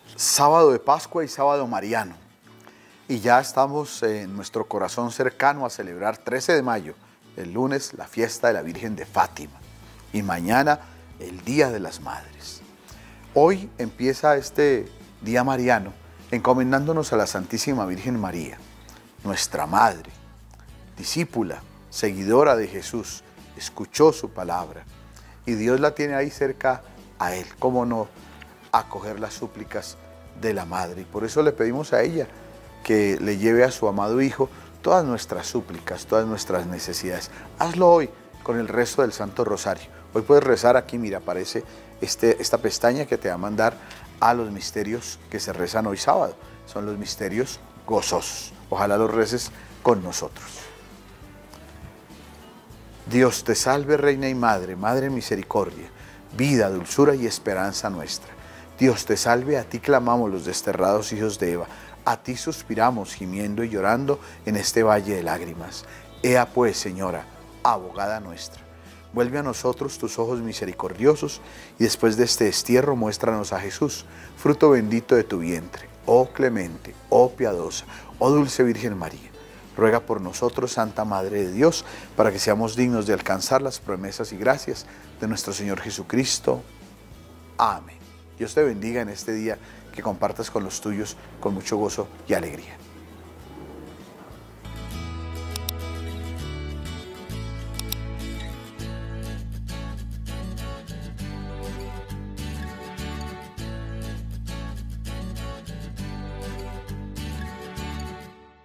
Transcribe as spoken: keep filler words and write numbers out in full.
Sábado de Pascua y sábado mariano. Y ya estamos en nuestro corazón cercano a celebrar trece de mayo, el lunes, la fiesta de la Virgen de Fátima. Y mañana, el Día de las Madres. Hoy empieza este día mariano encomendándonos a la Santísima Virgen María, nuestra Madre, discípula, seguidora de Jesús, escuchó su palabra. Y Dios la tiene ahí cerca a Él. ¿Cómo no acoger las súplicas de la Madre? Y por eso le pedimos a ella que le lleve a su amado Hijo todas nuestras súplicas, todas nuestras necesidades. Hazlo hoy con el resto del Santo Rosario. Hoy puedes rezar aquí, mira, aparece este, esta pestaña que te va a mandar a los misterios que se rezan hoy sábado. Son los misterios gozosos. Ojalá los reces con nosotros. Dios te salve, Reina y Madre, Madre Misericordia, vida, dulzura y esperanza nuestra. Dios te salve, a ti clamamos los desterrados hijos de Eva, a ti suspiramos gimiendo y llorando en este valle de lágrimas. Ea pues, Señora, abogada nuestra, vuelve a nosotros tus ojos misericordiosos y después de este destierro muéstranos a Jesús, fruto bendito de tu vientre. Oh clemente, oh piadosa, oh dulce Virgen María, ruega por nosotros, Santa Madre de Dios, para que seamos dignos de alcanzar las promesas y gracias de nuestro Señor Jesucristo. Amén. Dios te bendiga en este día, que compartas con los tuyos con mucho gozo y alegría.